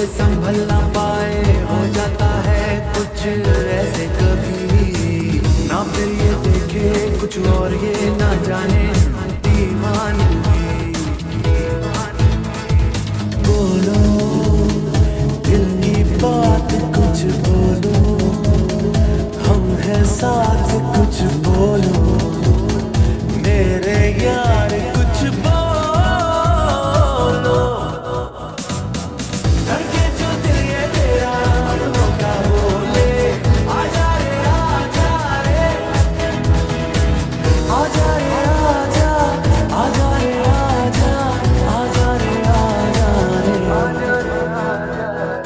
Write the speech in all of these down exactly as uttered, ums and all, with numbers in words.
मुझे संभल ना पाए, हो जाता है कुछ ऐसे कभी। ना फिर ये देखे कुछ और ये ना जाने दीवानगी। बोलो दिल की बात कुछ बोलो, हम हैं साथ कुछ बोलो मेरे यार कुछ बोलो। धड़के जो दिल ये तेरा दिलों का बोले, आजा रे आजा रे, आजा रे आजा, आजा रे आजा, आजा रे आजा रे, आजा रे आजा।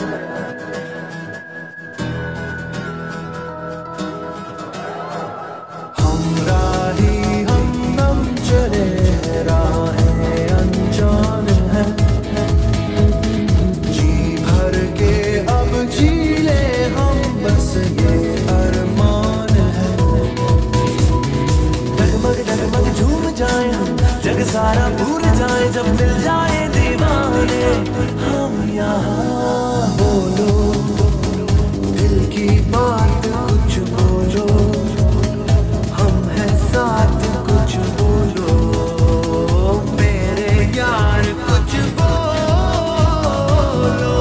हमराही हम नम चले राहें अनजान है, जी भर के अब जी ले हम बस ये अरमान है। डगमग डगमग झूम जाए हम, जग सारा भूल जाए जब मिल जाए दीवाने हम यहाँ। बोलो दिल की बात कुछ बोलो, हम हैं साथ कुछ बोलो मेरे यार कुछ बोलो।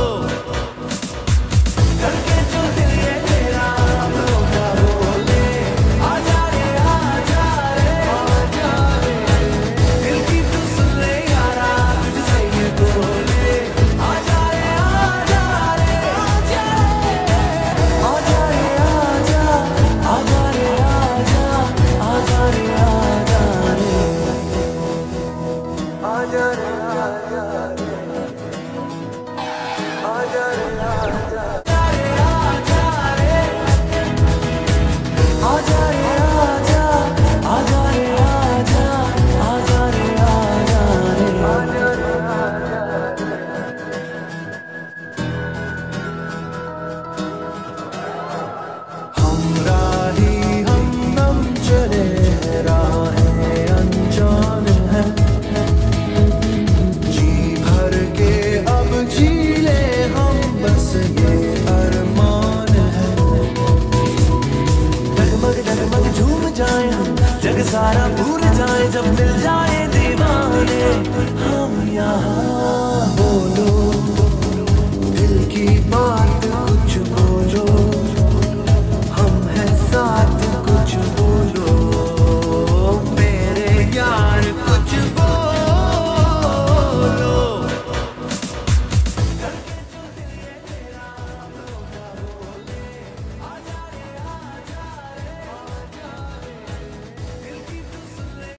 धड़के जो दिल ये तेरा दिलों का बोले, आजा रे आजा रे, आजा रे। दिल की तू सुन ले यारा तुझसे ये बोले, आजा रे आजा रे, आजा रे, आजा रे आजा, आजा रे आजा, आजा रे आजा रे, आजा रे आजा रे, आजा रे आजा, आजा रे आजा, आजा रे आजा, आजा रे आजा, आजा रे आजा रे। हमराही हम नम चले राहें अनजान है, जी भर के अब जी ले हम बस ये अरमान है। डगमग डगमग झूम जाए हम, जग सारा भूल जाए जब मिल जाए दीवाने हम यहाँ। बोलो